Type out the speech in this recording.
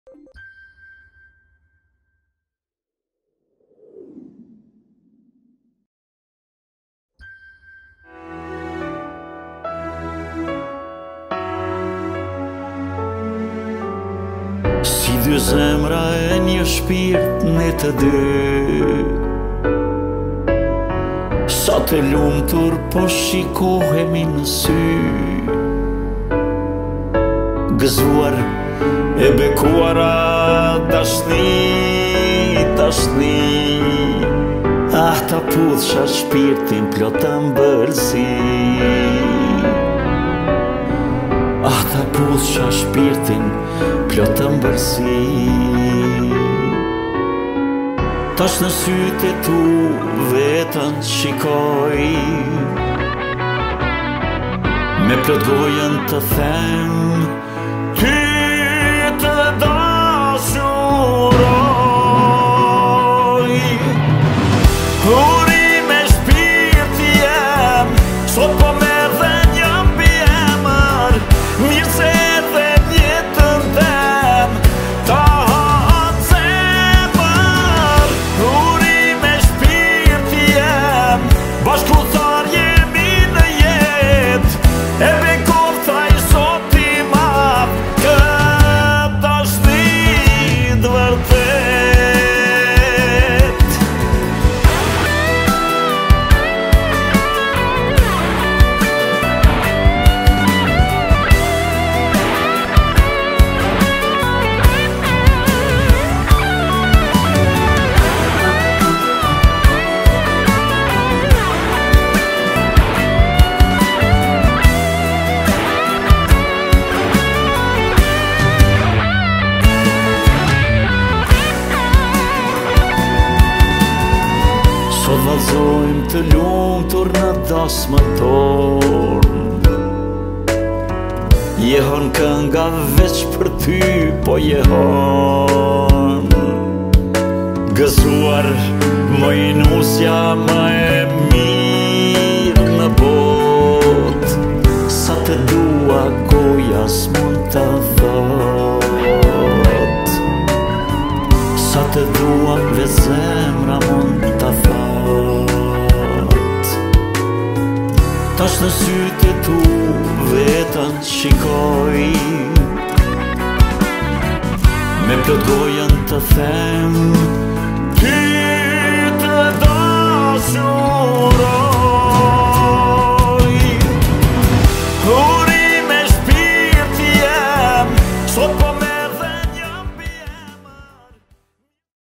Si dy zemra e një shpirt në të dy, sa të lumtur po shikohemi në sy, gëzuar e bekuara dashni, dashni. Ah, ta pudhsha shpirtin plot të mbërsi, ah, ta pudhsha shpirtin plot të mbërsi. Tash në sytë e tu vetën shikoj, me plot gojën të them, ty të dashuroj. Uri me shpirt jem, sot po merr dhe një mbiemër, mirë se edhe jetën tem ta han zemër. Uri me shpirt jem, bashkëtar jemi në jetë, e bekov thaj sot i madh, këtë dashni vërtet. Sot vallëzojmë të lumtur në dasmën tonë, jehon kënga veç për ty, po jehon gëzuar mojnusja më e mirë në botë. Sa të dua goja s'mund të thot, sa të dua ve zemra mund të thot. Tash në sytë e tu vetën shikoj, me plot gojën të them, ty të dashuroj.